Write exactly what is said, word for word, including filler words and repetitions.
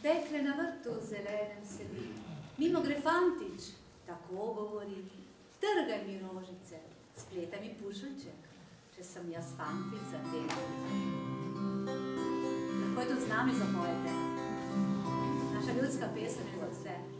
Dekle na vrtu zelenem sedi, mimo gre fantič, tako govori, trgaj mi rožice, spleta mi pušelček, če sem jaz fantič za te. Lahko je tudi z nami zapojete. Naša ljudska pesem je za vse.